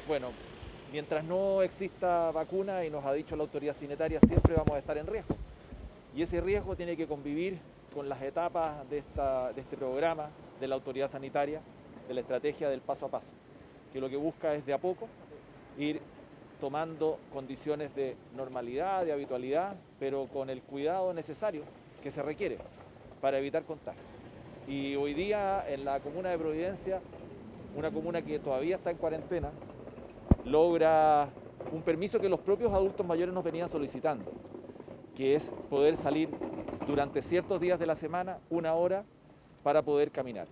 bueno, mientras no exista vacuna, y nos ha dicho la autoridad sanitaria, siempre vamos a estar en riesgo. Y ese riesgo tiene que convivir con las etapas de este programa de la autoridad sanitaria, de la estrategia del paso a paso, que lo que busca es de a poco ir tomando condiciones de normalidad, de habitualidad, pero con el cuidado necesario que se requiere para evitar contagio. Y hoy día en la comuna de Providencia, una comuna que todavía está en cuarentena, logra un permiso que los propios adultos mayores nos venían solicitando, que es poder salir durante ciertos días de la semana, 1 hora, para poder caminar.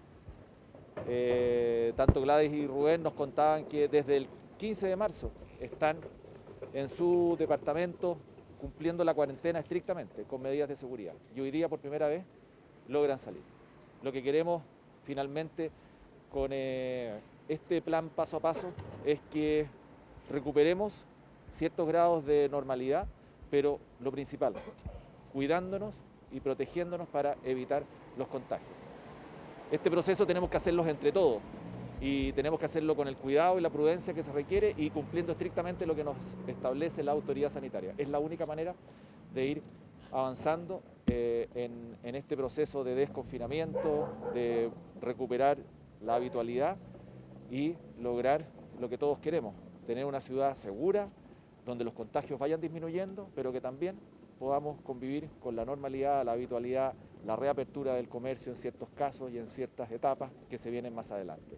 Tanto Gladys y Rubén nos contaban que desde el 15 de marzo están en su departamento cumpliendo la cuarentena estrictamente, con medidas de seguridad. Y hoy día por primera vez logran salir. Lo que queremos finalmente con este plan paso a paso es que recuperemos ciertos grados de normalidad, pero lo principal, cuidándonos y protegiéndonos para evitar los contagios. Este proceso tenemos que hacerlo entre todos y tenemos que hacerlo con el cuidado y la prudencia que se requiere y cumpliendo estrictamente lo que nos establece la autoridad sanitaria. Es la única manera de ir avanzando en este proceso de desconfinamiento, de recuperar la habitualidad y lograr lo que todos queremos, tener una ciudad segura, donde los contagios vayan disminuyendo, pero que también podamos convivir con la normalidad, la habitualidad, la reapertura del comercio en ciertos casos y en ciertas etapas que se vienen más adelante.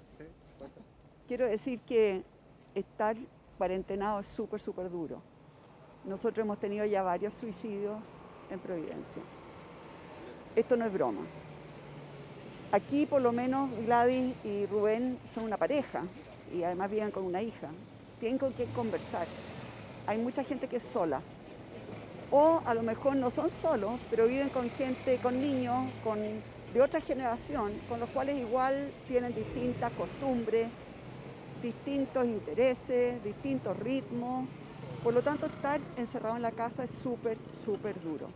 Quiero decir que estar cuarentenado es súper duro. Nosotros hemos tenido ya varios suicidios en Providencia. Esto no es broma. Aquí por lo menos Gladys y Rubén son una pareja y además viven con una hija. Tienen con quién conversar. Hay mucha gente que es sola. O a lo mejor no son solos, pero viven con gente, con niños, de otra generación, con los cuales igual tienen distintas costumbres, distintos intereses, distintos ritmos. Por lo tanto, estar encerrado en la casa es súper duro.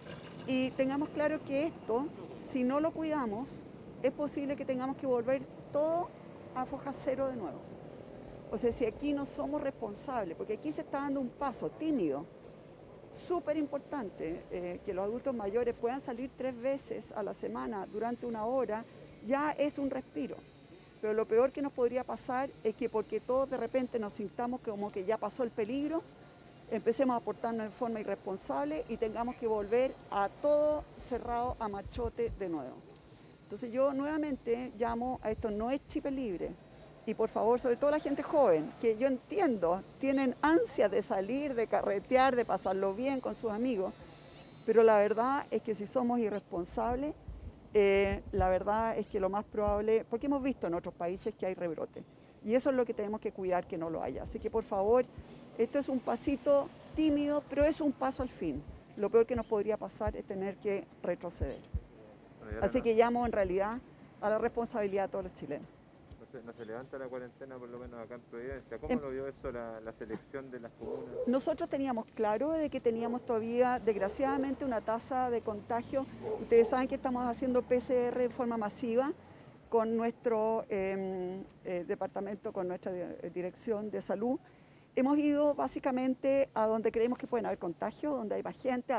Y tengamos claro que esto, si no lo cuidamos, es posible que tengamos que volver todo a foja cero de nuevo. O sea, si aquí no somos responsables, porque aquí se está dando un paso tímido, súper importante, que los adultos mayores puedan salir 3 veces a la semana durante 1 hora, ya es un respiro. Pero lo peor que nos podría pasar es que porque todos de repente nos sintamos como que ya pasó el peligro, empecemos a portarnos en forma irresponsable y tengamos que volver a todo cerrado a machote de nuevo. Entonces yo nuevamente llamo a esto, no es chip libre. Y por favor, sobre todo la gente joven, que yo entiendo, tienen ansia de salir, de carretear, de pasarlo bien con sus amigos, pero la verdad es que si somos irresponsables, la verdad es que lo más probable, porque hemos visto en otros países que hay rebrote, y eso es lo que tenemos que cuidar, que no lo haya. Así que por favor, esto es un pasito tímido, pero es un paso al fin. Lo peor que nos podría pasar es tener que retroceder. Así que llamo en realidad a la responsabilidad de todos los chilenos. No se levanta la cuarentena, por lo menos acá en Providencia. ¿Cómo lo vio eso la selección de las comunas? Nosotros teníamos claro de que teníamos todavía, desgraciadamente, una tasa de contagio. Ustedes saben que estamos haciendo PCR de forma masiva con nuestro departamento, con nuestra dirección de salud. Hemos ido básicamente a donde creemos que pueden haber contagios, donde hay más gente,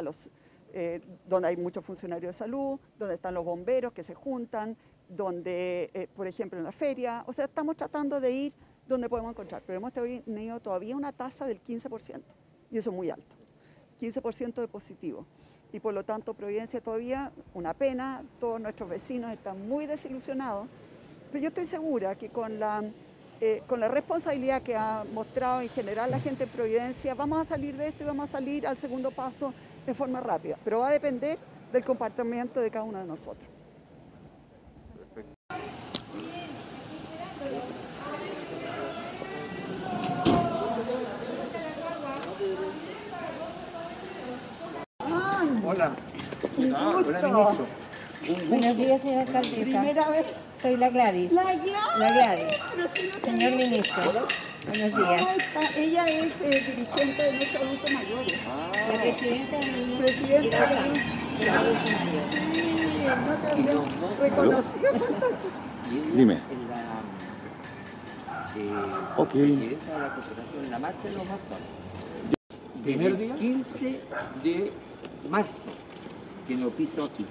donde hay muchos funcionarios de salud, donde están los bomberos que se juntan, donde, por ejemplo, en la feria. O sea, estamos tratando de ir donde podemos encontrar, pero hemos tenido todavía una tasa del 15%, y eso es muy alto, 15% de positivo. Y por lo tanto, Providencia todavía, una pena, todos nuestros vecinos están muy desilusionados, pero yo estoy segura que con la responsabilidad que ha mostrado en general la gente en Providencia, vamos a salir de esto y vamos a salir al segundo paso de forma rápida, pero va a depender del comportamiento de cada uno de nosotros. Hola. Hola, ministro. Buenos días, señora alcaldesa. Primera vez. Soy la Gladys. La Gladys. Señor ministro. Buenos días. Ella es dirigente de nuestros adultos mayores. La presidenta de la Unión Presidenta de la Unión. de Adultos Mayores. Sí, no te había reconocido. Dime. presidenta de la corporación La Marcha de los Bastones. Desde el 15 de marzo, que lo piso aquí.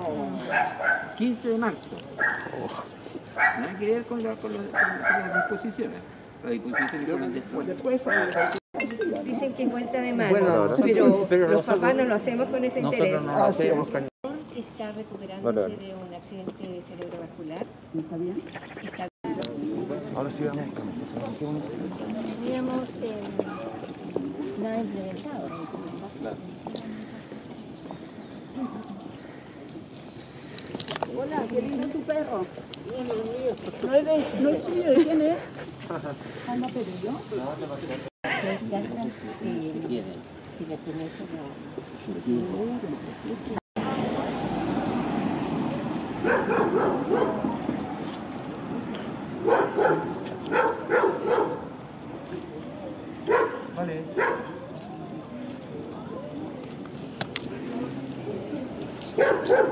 15 de marzo. Nada que ver con las disposiciones. Las disposiciones fueron después. Dicen que es vuelta de mano, Bueno, pero los papás no lo hacemos con ese interés. Nosotros no lo hacemos con... Está recuperándose de un accidente cerebrovascular. ¿Está bien? Está Ahora sí vamos. teníamos nada implementado. Hola, qué lindo su perro. No es suyo, ¿de quién es? Anda Perillo. Las casas que pertenecen Vale.